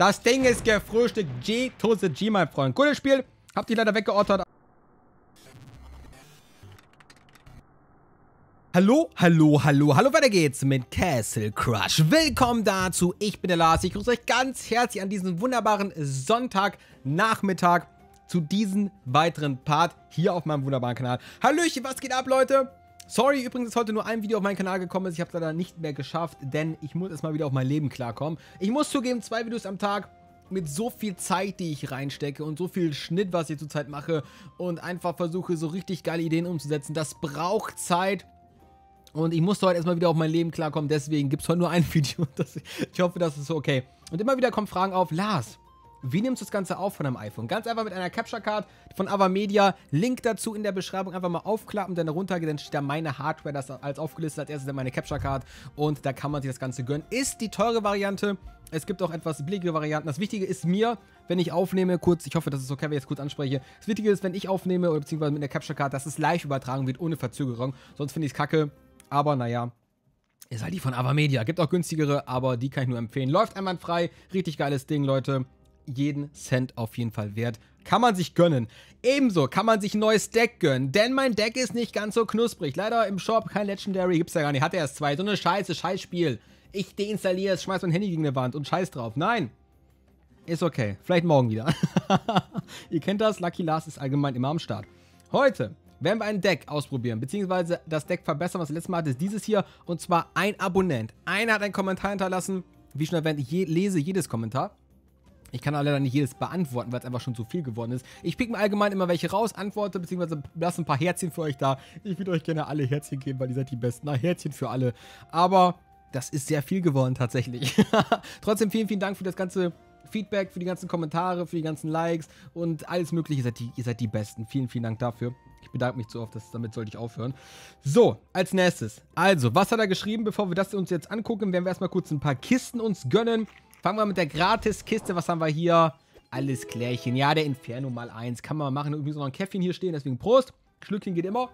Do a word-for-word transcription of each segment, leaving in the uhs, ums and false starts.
Das Ding ist gefrühstückt. G to the G, mein Freund. Gutes Spiel. Habt ihr leider weggeottert. Hallo, hallo, hallo, hallo, weiter geht's mit Castle Crush. Willkommen dazu, ich bin der Lars, ich grüße euch ganz herzlich an diesem wunderbaren Sonntagnachmittag zu diesem weiteren Part hier auf meinem wunderbaren Kanal. Hallöchen, was geht ab, Leute? Sorry, übrigens ist heute nur ein Video auf meinen Kanal gekommen ist, ich habe es leider nicht mehr geschafft, denn ich muss erstmal wieder auf mein Leben klarkommen. Ich muss zugeben, zwei Videos am Tag mit so viel Zeit, die ich reinstecke und so viel Schnitt, was ich zurzeit mache und einfach versuche, so richtig geile Ideen umzusetzen, das braucht Zeit. Und ich musste heute erstmal wieder auf mein Leben klarkommen, deswegen gibt es heute nur ein Video. Das, ich hoffe, das ist so okay. Und immer wieder kommen Fragen auf, Lars, wie nimmst du das Ganze auf von deinem iPhone? Ganz einfach mit einer Capture Card von Avamedia. Link dazu in der Beschreibung. Einfach mal aufklappen, dann runtergehen, dann steht da meine Hardware, das als aufgelistet. Als erstes dann meine Capture Card und da kann man sich das Ganze gönnen. Ist die teure Variante. Es gibt auch etwas billigere Varianten. Das Wichtige ist mir, wenn ich aufnehme, kurz, ich hoffe, das ist okay, wenn ich jetzt kurz anspreche. Das Wichtige ist, wenn ich aufnehme oder beziehungsweise mit der Capture Card, dass es live übertragen wird, ohne Verzögerung. Sonst finde ich es kacke. Aber naja, ist halt die von Avamedia. Gibt auch günstigere, aber die kann ich nur empfehlen. Läuft einwandfrei. Richtig geiles Ding, Leute. Jeden Cent auf jeden Fall wert. Kann man sich gönnen. Ebenso kann man sich ein neues Deck gönnen. Denn mein Deck ist nicht ganz so knusprig. Leider im Shop kein Legendary. Gibt's ja gar nicht. Hat er erst zwei. So eine Scheiße. Scheißspiel. Ich deinstalliere es, schmeiß mein Handy gegen eine Wand und scheiß drauf. Nein. Ist okay. Vielleicht morgen wieder. Ihr kennt das. Lucky Lars ist allgemein immer am Start. Heute werden wir ein Deck ausprobieren, beziehungsweise das Deck verbessern, was wir letztes Mal hatten, ist dieses hier, und zwar ein Abonnent. Einer hat einen Kommentar hinterlassen, wie schon erwähnt, ich je, lese jedes Kommentar. Ich kann leider nicht jedes beantworten, weil es einfach schon zu viel geworden ist. Ich pick mir allgemein immer welche raus, antworte, beziehungsweise lasse ein paar Herzchen für euch da. Ich würde euch gerne alle Herzchen geben, weil ihr seid die Besten. Na, Herzchen für alle. Aber das ist sehr viel geworden tatsächlich. Trotzdem vielen, vielen Dank für das ganze Feedback, für die ganzen Kommentare, für die ganzen Likes und alles mögliche. Ihr seid die, ihr seid die Besten. Vielen, vielen Dank dafür. Ich bedanke mich zu oft, dass, damit sollte ich aufhören. So, als nächstes. Also, was hat er geschrieben? Bevor wir das uns jetzt angucken, werden wir erstmal kurz ein paar Kisten uns gönnen. Fangen wir mit der Gratis-Kiste. Was haben wir hier? Alles klärchen. Ja, der Inferno mal eins. Kann man mal machen. Übrigens noch ein Käffchen hier stehen, deswegen Prost. Schlückchen geht immer.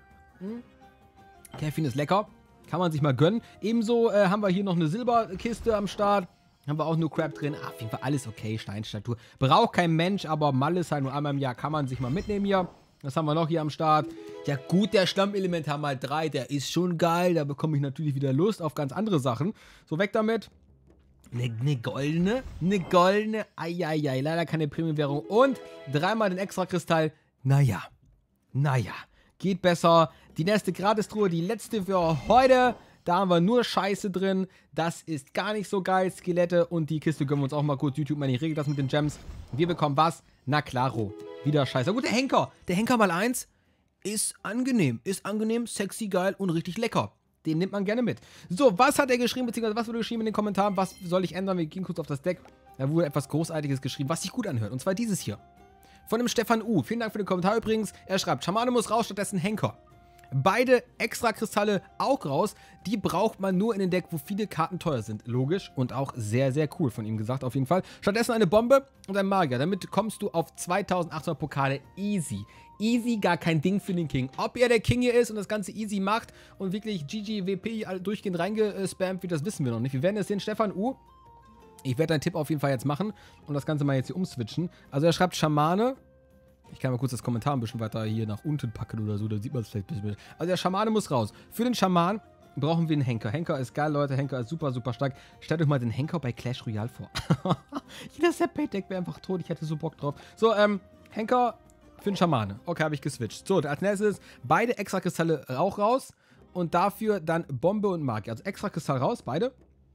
Hm. Käffchen ist lecker. Kann man sich mal gönnen. Ebenso äh, haben wir hier noch eine Silberkiste am Start. Haben wir auch nur Crap drin. Ach, auf jeden Fall alles okay. Steinstatue. Braucht kein Mensch, aber Mal ist halt nur einmal im Jahr. Kann man sich mal mitnehmen hier. Was haben wir noch hier am Start? Ja gut, der Stammelementar mal drei, der ist schon geil. Da bekomme ich natürlich wieder Lust auf ganz andere Sachen. So, weg damit. Eine ne goldene, eine goldene, eieiei, leider keine Premium-Währung. Und dreimal den Extrakristall. Naja, naja, geht besser. Die nächste Gratistruhe, die letzte für heute. Da haben wir nur Scheiße drin. Das ist gar nicht so geil. Skelette und die Kiste gönnen wir uns auch mal kurz. YouTube, meine, ich regel das mit den Gems. Wir bekommen was? Na klaro. Wieder Scheiße. Gut, der Henker. Der Henker mal eins ist angenehm. Ist angenehm, sexy, geil und richtig lecker. Den nimmt man gerne mit. So, was hat er geschrieben, beziehungsweise was wurde geschrieben in den Kommentaren? Was soll ich ändern? Wir gehen kurz auf das Deck. Da wurde etwas Großartiges geschrieben, was sich gut anhört. Und zwar dieses hier. Von dem Stefan U. Vielen Dank für den Kommentar übrigens. Er schreibt, Schamane muss raus, stattdessen Henker. Beide Extrakristalle auch raus. Die braucht man nur in den Deck, wo viele Karten teuer sind. Logisch und auch sehr, sehr cool von ihm gesagt auf jeden Fall. Stattdessen eine Bombe und ein Magier. Damit kommst du auf zweitausendachthundert Pokale easy. Easy, gar kein Ding für den King. Ob er der King hier ist und das Ganze easy macht und wirklich G G W P durchgehend reingespammt wird, das wissen wir noch nicht. Wir werden es sehen. Stefan U. Ich werde deinen Tipp auf jeden Fall jetzt machen und das Ganze mal jetzt hier umswitchen. Also er schreibt Schamane. Ich kann mal kurz das Kommentar ein bisschen weiter hier nach unten packen oder so, da sieht man es vielleicht ein bisschen. Also der Schamane muss raus. Für den Schaman brauchen wir einen Henker. Henker ist geil, Leute. Henker ist super, super stark. Stellt euch mal den Henker bei Clash Royale vor. Jeder Set-Pay-Deck wäre einfach tot. Ich hätte so Bock drauf. So, ähm, Henker für den Schamane. Okay, habe ich geswitcht. So, als nächstes beide Extrakristalle auch raus. Und dafür dann Bombe und Magier. Also Extrakristall raus, beide.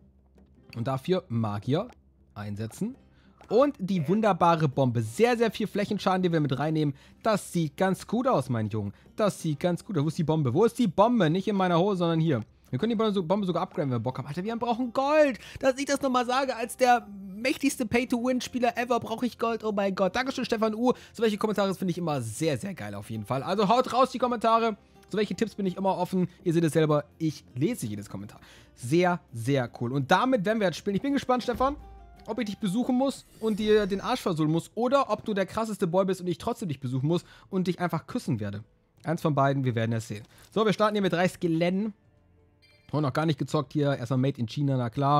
Und dafür Magier einsetzen. Und die wunderbare Bombe. Sehr, sehr viel Flächenschaden, den wir mit reinnehmen. Das sieht ganz gut aus, mein Junge. Das sieht ganz gut aus. Wo ist die Bombe? Wo ist die Bombe? Nicht in meiner Hose, sondern hier. Wir können die Bombe sogar upgraden, wenn wir Bock haben. Alter, wir brauchen Gold. Dass ich das nochmal sage, als der mächtigste Pay-to-Win-Spieler ever brauche ich Gold. Oh mein Gott. Dankeschön, Stefan U. So welche Kommentare finde ich immer sehr, sehr geil auf jeden Fall. Also haut raus die Kommentare. So welche Tipps bin ich immer offen. Ihr seht es selber. Ich lese jedes Kommentar. Sehr, sehr cool. Und damit werden wir jetzt spielen. Ich bin gespannt, Stefan, ob ich dich besuchen muss und dir den Arsch versohlen muss oder ob du der krasseste Boy bist und ich trotzdem dich besuchen muss und dich einfach küssen werde. Eins von beiden, wir werden es sehen. So, wir starten hier mit drei Skeletten. Oh, noch gar nicht gezockt hier. Erstmal Made in China, na klar.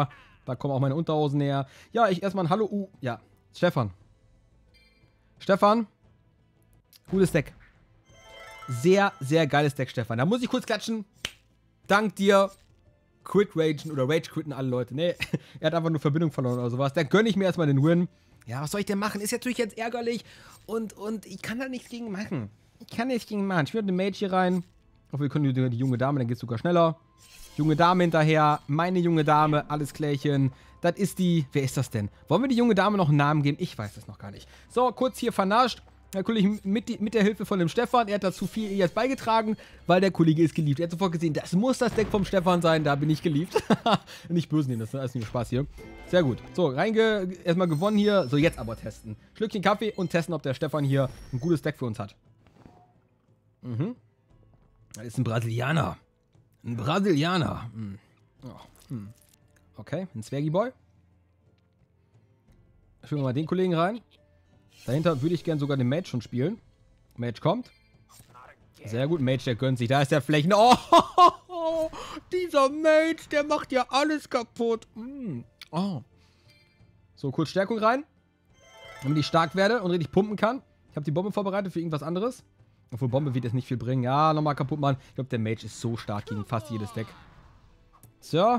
Da kommen auch meine Unterhosen näher. Ja, ich erstmal ein Hallo. Uh, ja. Stefan. Stefan. Gutes Deck. Sehr, sehr geiles Deck, Stefan. Da muss ich kurz klatschen. Dank dir. Quit ragen oder Rage quitten alle Leute. Nee, er hat einfach nur Verbindung verloren oder sowas. Dann gönne ich mir erstmal den Win. Ja, was soll ich denn machen? Ist natürlich jetzt ärgerlich. Und, und ich kann da nichts gegen machen. Ich kann nichts gegen machen. Ich will den Mage hier rein. Ich hoffe, wir können die, die junge Dame, dann geht es sogar schneller. Junge Dame hinterher. Meine junge Dame, alles klärchen. Das ist die... Wer ist das denn? Wollen wir die junge Dame noch einen Namen geben? Ich weiß das noch gar nicht. So, kurz hier vernascht. Natürlich mit, die, mit der Hilfe von dem Stefan. Er hat dazu viel jetzt beigetragen, weil der Kollege ist geliebt. Er hat sofort gesehen, das muss das Deck vom Stefan sein. Da bin ich geliebt. Nicht böse nehmen, das ist alles nur Spaß hier. Sehr gut. So, reinge... Erstmal gewonnen hier. So, jetzt aber testen. Schlückchen Kaffee und testen, ob der Stefan hier ein gutes Deck für uns hat. Mhm. Das ist ein Brasilianer. Ein Brasilianer. Hm. Oh. Hm. Okay, ein Zwergi-Boy. Schieben wir mal den Kollegen rein. Dahinter würde ich gerne sogar den Mage schon spielen. Mage kommt. Sehr gut, Mage, der gönnt sich. Da ist der Flächen. Oh, dieser Mage, der macht ja alles kaputt. Mm. Oh. So, kurz Stärkung rein. Damit ich stark werde und richtig pumpen kann. Ich habe die Bombe vorbereitet für irgendwas anderes. Obwohl, Bombe wird jetzt nicht viel bringen. Ja, nochmal kaputt machen. Ich glaube, der Mage ist so stark gegen fast jedes Deck. So.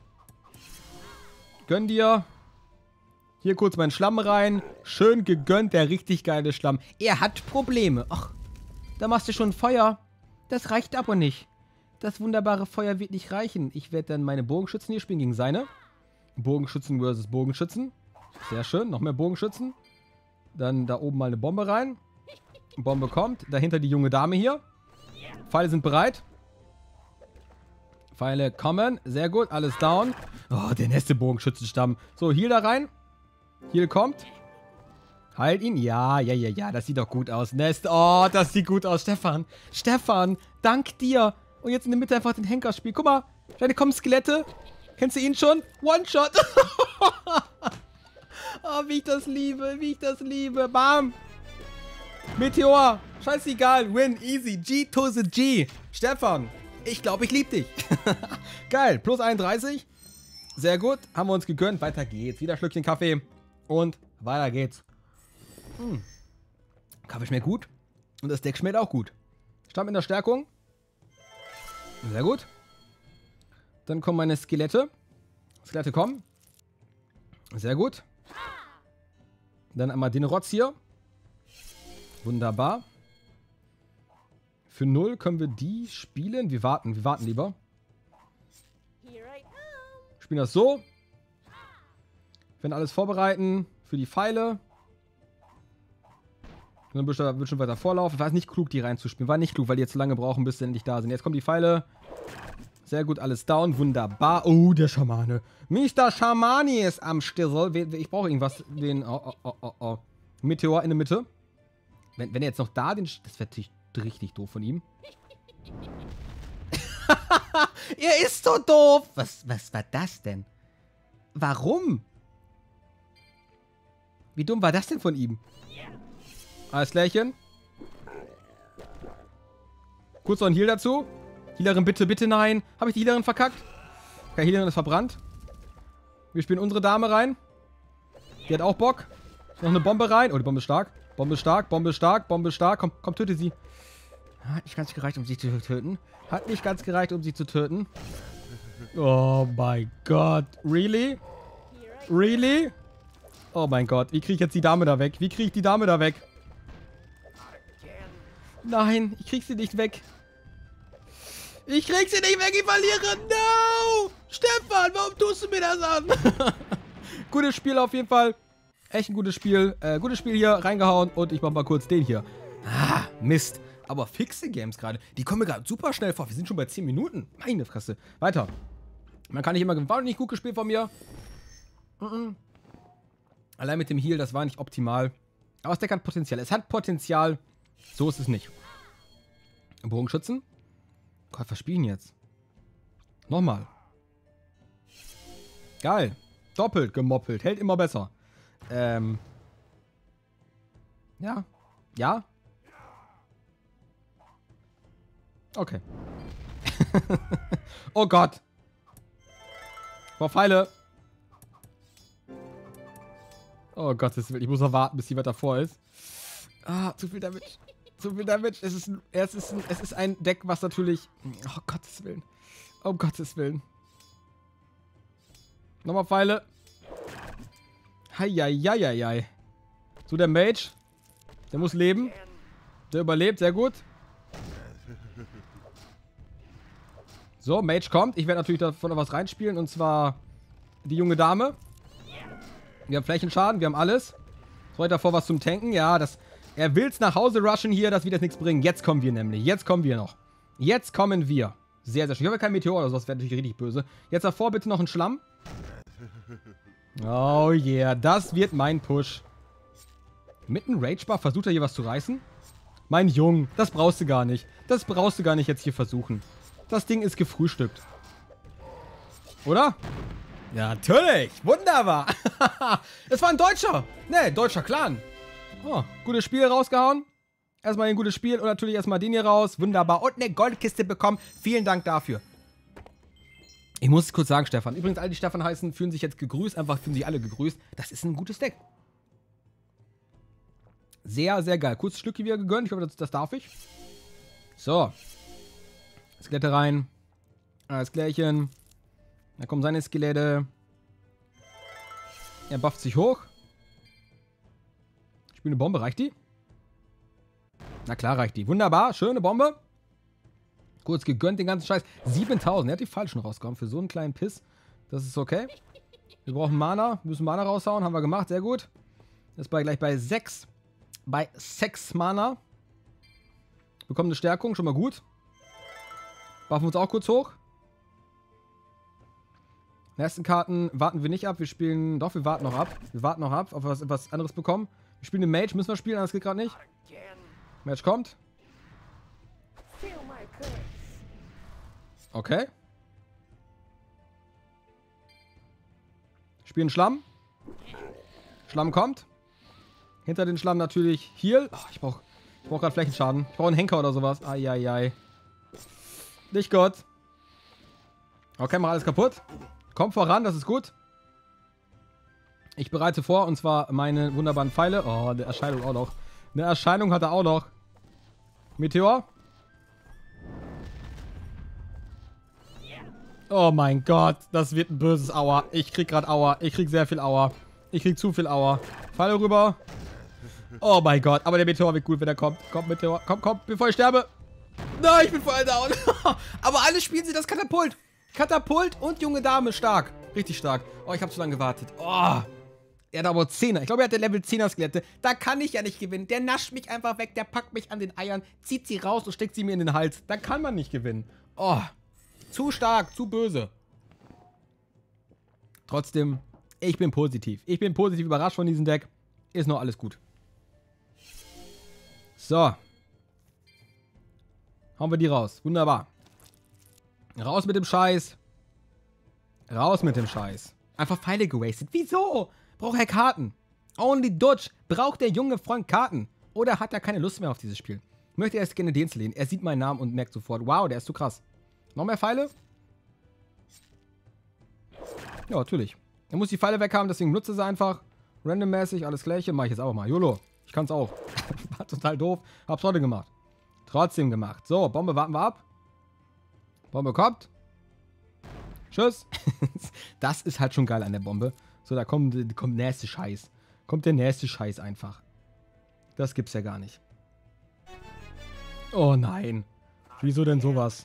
Gönn dir. Hier kurz meinen Schlamm rein. Schön gegönnt, der richtig geile Schlamm. Er hat Probleme. Ach, da machst du schon Feuer. Das reicht aber nicht. Das wunderbare Feuer wird nicht reichen. Ich werde dann meine Bogenschützen hier spielen gegen seine. Bogenschützen versus Bogenschützen. Sehr schön. Noch mehr Bogenschützen. Dann da oben mal eine Bombe rein. Bombe kommt. Dahinter die junge Dame hier. Pfeile sind bereit. Pfeile kommen. Sehr gut. Alles down. Oh, der nächste Bogenschützenstamm. So, Heal da rein. Heal kommt. Heilt ihn. Ja, ja, ja, ja. Das sieht doch gut aus. Nest. Oh, das sieht gut aus. Stefan. Stefan. Dank dir. Und jetzt in der Mitte einfach den Henker spielen. Guck mal. Da kommen Skelette. Kennst du ihn schon? One-Shot. Oh, wie ich das liebe. Wie ich das liebe. Bam. Meteor. Scheißegal. Win. Easy. G to the G. Stefan. Ich glaube, ich liebe dich. Geil. Plus einunddreißig. Sehr gut. Haben wir uns gegönnt. Weiter geht's. Wieder ein Schlückchen Kaffee. Und weiter geht's. Hm. Kaffee schmeckt gut. Und das Deck schmeckt auch gut. Stamm in der Stärkung. Sehr gut. Dann kommen meine Skelette. Skelette kommen. Sehr gut. Dann einmal den Rotz hier. Wunderbar. Für null können wir die spielen. Wir warten. Wir warten lieber. Spielen das so. Wir werden alles vorbereiten für die Pfeile. Dann wird schon weiter vorlaufen. War es nicht klug, die reinzuspielen. War nicht klug, weil die jetzt zu lange brauchen, bis sie endlich da sind. Jetzt kommen die Pfeile. Sehr gut, alles down. Wunderbar. Oh, der Schamane. Mister Schamani ist am Stissel. Ich brauche irgendwas. Den. Oh, oh, oh, oh. Meteor in der Mitte. Wenn, wenn er jetzt noch da den. Das wäre natürlich richtig doof von ihm. Er ist so doof. Was, was war das denn? Warum? Wie dumm war das denn von ihm? Alles klärchen. Kurz noch ein Heal dazu. Healerin, bitte, bitte, nein. Habe ich die Healerin verkackt? Okay, Healerin ist verbrannt. Wir spielen unsere Dame rein. Die hat auch Bock. Noch eine Bombe rein. Oh, die Bombe ist stark. Bombe ist stark, Bombe ist stark, Bombe ist stark. Komm, komm, töte sie. Hat nicht ganz gereicht, um sie zu töten. Hat nicht ganz gereicht, um sie zu töten. Oh mein Gott. Really? Really? Oh mein Gott. Wie kriege ich jetzt die Dame da weg? Wie kriege ich die Dame da weg? Nein, ich krieg sie nicht weg. Ich krieg sie nicht weg, ich verliere. No! Stefan, warum tust du mir das an? Gutes Spiel auf jeden Fall. Echt ein gutes Spiel. Äh, gutes Spiel hier reingehauen. Und ich mach mal kurz den hier. Ah, Mist. Aber fixe Games gerade. Die kommen mir gerade super schnell vor. Wir sind schon bei zehn Minuten. Meine Fresse. Weiter. Man kann nicht immer gewinnen. War nicht gut gespielt von mir. Mm -mm. Allein mit dem Heal, das war nicht optimal. Aber das Deck hat Potenzial. Es hat Potenzial. So ist es nicht. Bogenschützen. Gott, was spielen jetzt? Nochmal. Geil. Doppelt gemoppelt. Hält immer besser. Ähm. Ja. Ja. Okay. Oh Gott. Boah, Pfeile. Oh Gottes Willen, ich muss noch warten, bis die weiter vor ist. Ah, zu viel Damage. Zu viel Damage. Es ist, ein, es, ist ein, es ist ein Deck, was natürlich... Oh Gottes Willen. Oh Gottes Willen. Nochmal Pfeile. Heieieiei. So, der Mage. Der muss leben. Der überlebt, sehr gut. So, Mage kommt. Ich werde natürlich davon noch was reinspielen. Und zwar die junge Dame. Wir haben Flächenschaden, wir haben alles. So, heute davor was zum Tanken. Ja, das... Er will's nach Hause rushen hier, das wird jetzt nichts bringen. Jetzt kommen wir nämlich. Jetzt kommen wir noch. Jetzt kommen wir. Sehr, sehr schön. Ich habe kein Meteor oder sowas, wäre natürlich richtig böse. Jetzt davor bitte noch ein Schlamm. Oh yeah, das wird mein Push. Mit einem Rage-Buff versucht er hier was zu reißen? Mein Junge, das brauchst du gar nicht. Das brauchst du gar nicht jetzt hier versuchen. Das Ding ist gefrühstückt. Oder? Ja, natürlich. Wunderbar. Es war ein Deutscher. Ne, deutscher Clan. Oh, gutes Spiel rausgehauen. Erstmal ein gutes Spiel und natürlich erstmal den hier raus. Wunderbar. Und eine Goldkiste bekommen. Vielen Dank dafür. Ich muss es kurz sagen, Stefan. Übrigens, alle, die Stefan heißen, fühlen sich jetzt gegrüßt. Einfach fühlen sich alle gegrüßt. Das ist ein gutes Deck. Sehr, sehr geil. Kurzes Stückchen wieder gegönnt. Ich hoffe, das, das darf ich. So. Skelette rein. Alles klärchen. Da kommen seine Skelette. Er bufft sich hoch. Ich spiele eine Bombe. Reicht die? Na klar, reicht die. Wunderbar. Schöne Bombe. Kurz gegönnt den ganzen Scheiß. siebentausend. Er hat die falschen rausgehauen für so einen kleinen Piss. Das ist okay. Wir brauchen Mana. Wir müssen Mana raushauen. Haben wir gemacht. Sehr gut. Das ist bei, gleich bei sechs. Bei sechs Mana. Bekommen eine Stärkung. Schon mal gut. Buffen uns auch kurz hoch. Die ersten Karten warten wir nicht ab. Wir spielen... Doch, wir warten noch ab. Wir warten noch ab, ob wir was, was anderes bekommen. Wir spielen den Mage. Müssen wir spielen, anders geht gerade nicht. Mage kommt. Okay. Spielen Schlamm. Schlamm kommt. Hinter den Schlamm natürlich Heal. Oh, ich brauche ich brauch gerade Flächenschaden. Ich brauche einen Henker oder sowas. Eieiei. Nicht Gott. Okay, mach alles kaputt. Kommt voran, das ist gut. Ich bereite vor, und zwar meine wunderbaren Pfeile. Oh, eine Erscheinung auch noch. Eine Erscheinung hat er auch noch. Meteor. Oh mein Gott, das wird ein böses Aua. Ich krieg gerade Aua. Ich krieg sehr viel Aua. Ich krieg zu viel Aua. Pfeile rüber. Oh mein Gott, aber der Meteor wird gut, wenn er kommt. Komm, Meteor. Komm, komm, bevor ich sterbe. Nein, ich bin voll down. Aber alle spielen sie das Katapult. Katapult und junge Dame. Stark. Richtig stark. Oh, ich habe zu lange gewartet. Oh. Er hat aber zehner. Ich glaube, er hat der Level zehner Skelette. Da kann ich ja nicht gewinnen. Der nascht mich einfach weg. Der packt mich an den Eiern, zieht sie raus und steckt sie mir in den Hals. Da kann man nicht gewinnen. Oh. Zu stark. Zu böse. Trotzdem, ich bin positiv. Ich bin positiv überrascht von diesem Deck. Ist noch alles gut. So. Hauen wir die raus. Wunderbar. Raus mit dem Scheiß. Raus mit dem Scheiß. Einfach Pfeile gewastet. Wieso? Braucht er Karten? Only Dodge. Braucht der junge Freund Karten? Oder hat er keine Lust mehr auf dieses Spiel? Möchte er es gerne den lehnen? Er sieht meinen Namen und merkt sofort, wow, der ist zu krass. Noch mehr Pfeile? Ja, natürlich. Er muss die Pfeile weghaben, deswegen nutze sie einfach. Randommäßig, alles Gleiche. Mach ich jetzt auch mal. YOLO. Ich kann's auch. War total doof. Hab's trotzdem gemacht. Trotzdem gemacht. So, Bombe warten wir ab. Bombe kommt. Tschüss. Das ist halt schon geil an der Bombe. So, da kommt, kommt nächste Scheiß. Kommt der nächste Scheiß einfach. Das gibt's ja gar nicht. Oh nein. Wieso denn sowas?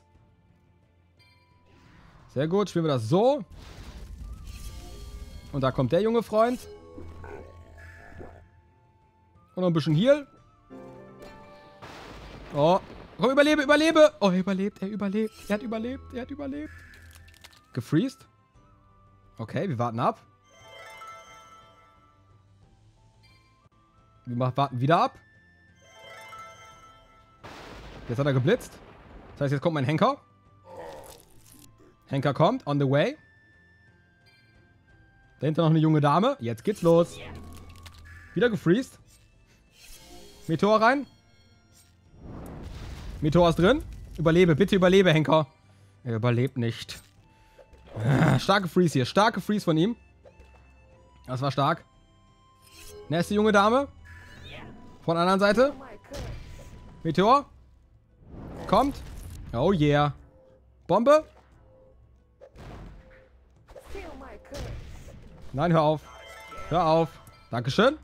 Sehr gut, spielen wir das so. Und da kommt der junge Freund. Und noch ein bisschen Heal. Oh. Komm, überlebe, überlebe. Oh, er überlebt, er überlebt. Er hat überlebt, er hat überlebt. Gefreezed. Okay, wir warten ab. Wir machen, warten wieder ab. Jetzt hat er geblitzt. Das heißt, jetzt kommt mein Henker. Henker kommt, on the way. Dahinter noch eine junge Dame. Jetzt geht's los. Wieder gefreezed. Meteor rein. Meteor ist drin. Überlebe, bitte überlebe, Henker. Er überlebt nicht. Ah, starke Freeze hier. Starke Freeze von ihm. Das war stark. Nächste junge Dame. Von der anderen Seite. Meteor. Kommt. Oh yeah. Bombe. Nein, hör auf. Hör auf. Dankeschön.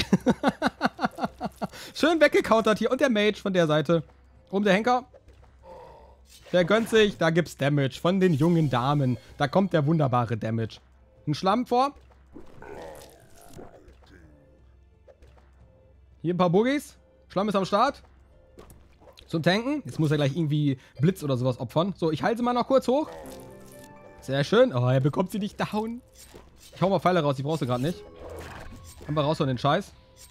Schön weggecountert hier. Und der Mage von der Seite. Oben der Henker. Der gönnt sich. Da gibt's Damage von den jungen Damen. Da kommt der wunderbare Damage. Ein Schlamm vor. Hier ein paar Boogies. Schlamm ist am Start. Zum Tanken. Jetzt muss er gleich irgendwie Blitz oder sowas opfern. So, ich halte sie mal noch kurz hoch. Sehr schön. Oh, er bekommt sie nicht down. Ich hau mal Pfeile raus. Die brauchst du gerade nicht. Einfach raus von den Scheiß.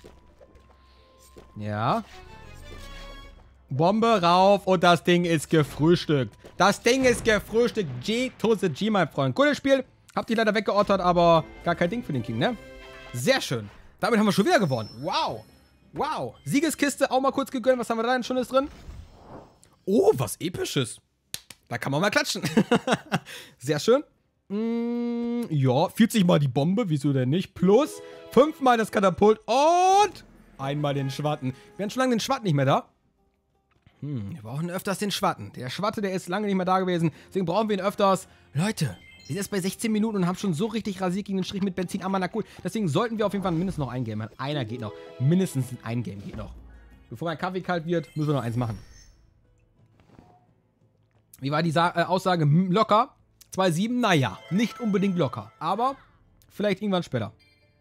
Ja. Bombe rauf und das Ding ist gefrühstückt. Das Ding ist gefrühstückt. G to the G, mein Freund. Gutes Spiel. Habt ihr leider weggeottert, aber gar kein Ding für den King, ne? Sehr schön. Damit haben wir schon wieder gewonnen. Wow. Wow. Siegeskiste auch mal kurz gegönnt. Was haben wir da denn Schönes drin? Oh, was Episches. Da kann man mal klatschen. Sehr schön. Mm, ja, vierzig mal die Bombe. Wieso denn nicht? Plus fünfmal das Katapult und einmal den Schwatten. Wir haben schon lange den Schwatten nicht mehr da. Hm, wir brauchen öfters den Schwatten. Der Schwatte, der ist lange nicht mehr da gewesen. Deswegen brauchen wir ihn öfters. Leute, wir sind jetzt bei sechzehn Minuten und haben schon so richtig rasiert gegen den Strich mit Benzin. Aber na cool. Deswegen sollten wir auf jeden Fall mindestens noch ein Game machen. Einer geht noch. Mindestens ein Game geht noch. Bevor mein Kaffee kalt wird, müssen wir noch eins machen. Wie war die Sa äh, Aussage? Hm, locker. zwei Komma sieben, naja, nicht unbedingt locker. Aber vielleicht irgendwann später.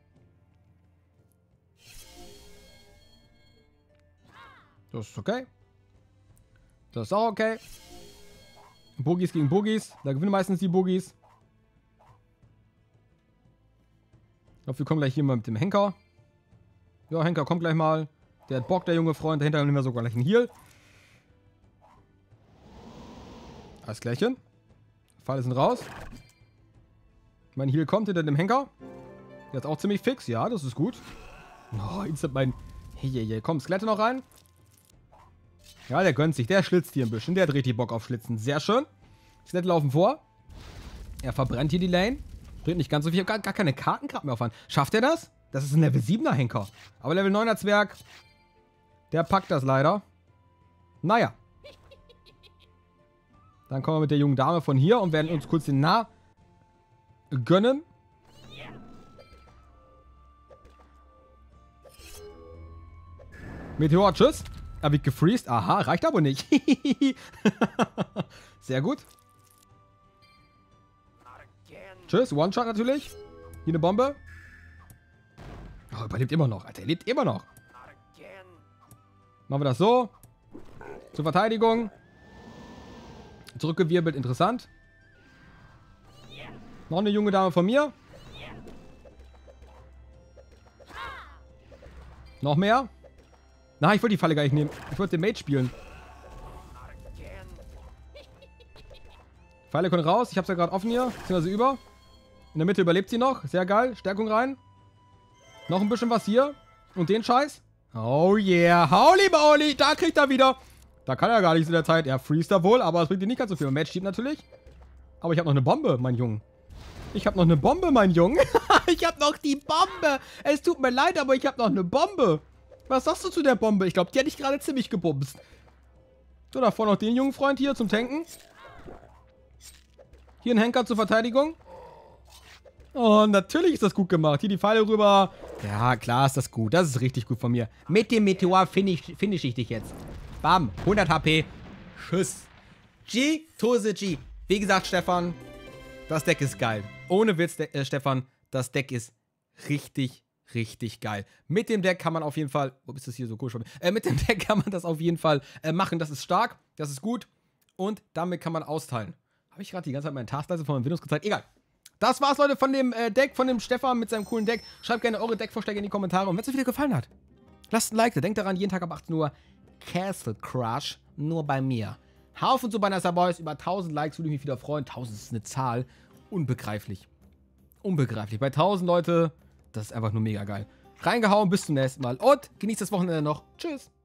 Das ist okay. Das ist auch okay. Boogies gegen Boogies. Da gewinnen meistens die Boogies. Ich glaube, wir kommen gleich hier mal mit dem Henker. Ja, Henker kommt gleich mal. Der hat Bock, der junge Freund. Dahinter nehmen wir sogar gleich einen Heal. Alles klärchen. Pfeile sind raus. Mein Heal kommt hinter dem Henker. Der ist auch ziemlich fix. Ja, das ist gut. Oh, instant mein... Hey, hey, hey. Komm, Skelette noch rein. Ja, der gönnt sich. Der schlitzt hier ein bisschen. Der dreht die Bock auf Schlitzen. Sehr schön. Skelette laufen vor. Er verbrennt hier die Lane. Bringt nicht ganz so viel. Ich habe gar, gar keine Karten gerade mehr auf Hand. Schafft er das? Das ist ein Level siebener Henker. Aber Level neuner Zwerg, der packt das leider. Naja. Dann kommen wir mit der jungen Dame von hier und werden uns kurz den Nah gönnen. Meteor, tschüss. Er wird gefreezed. Aha, reicht aber nicht. Sehr gut. Tschüss, One-Shot natürlich. Hier eine Bombe. Oh, überlebt immer noch. Alter, er lebt immer noch. Machen wir das so. Zur Verteidigung. Zurückgewirbelt, interessant. Noch eine junge Dame von mir. Noch mehr. Na, ich wollte die Falle gar nicht nehmen. Ich wollte den Mage spielen. Pfeile können raus. Ich habe es ja gerade offen hier. Beziehungsweise über. In der Mitte überlebt sie noch. Sehr geil. Stärkung rein. Noch ein bisschen was hier. Und den Scheiß. Oh yeah. Holy moly. Da kriegt er wieder. Da kann er gar nichts in der Zeit. Er freest da wohl, aber es bringt ihm nicht ganz so viel. Match steht natürlich. Aber ich habe noch eine Bombe, mein Junge. Ich habe noch eine Bombe, mein Junge. Ich habe noch die Bombe. Es tut mir leid, aber ich habe noch eine Bombe. Was sagst du zu der Bombe? Ich glaube, die hätte ich gerade ziemlich gebumst. So, davor noch den jungen Freund hier zum Tanken. Hier ein Henker zur Verteidigung. Oh, natürlich ist das gut gemacht. Hier die Pfeile rüber. Ja, klar ist das gut. Das ist richtig gut von mir. Mit dem Meteor finish, finish ich dich jetzt. Bam. hundert H P. Tschüss. G to the G. Wie gesagt, Stefan, das Deck ist geil. Ohne Witz, äh, Stefan, das Deck ist richtig, richtig geil. Mit dem Deck kann man auf jeden Fall... Wo ist das hier so komisch von mir? Äh, mit dem Deck kann man das auf jeden Fall äh, machen. Das ist stark. Das ist gut. Und damit kann man austeilen. Habe ich gerade die ganze Zeit meine Taskleiste von meinem Windows gezeigt? Egal. Das war's, Leute, von dem äh, Deck, von dem Stefan mit seinem coolen Deck. Schreibt gerne eure Deckvorschläge in die Kommentare. Und wenn es euch wieder gefallen hat, lasst ein Like da. Denkt daran, jeden Tag ab achtzehn Uhr Castle Crush nur bei mir. Haufen Super Nicer Boys. Über tausend Likes würde ich mich wieder freuen. tausend ist eine Zahl. Unbegreiflich. Unbegreiflich. Bei tausend Leute, das ist einfach nur mega geil. Reingehauen, bis zum nächsten Mal. Und genießt das Wochenende noch. Tschüss.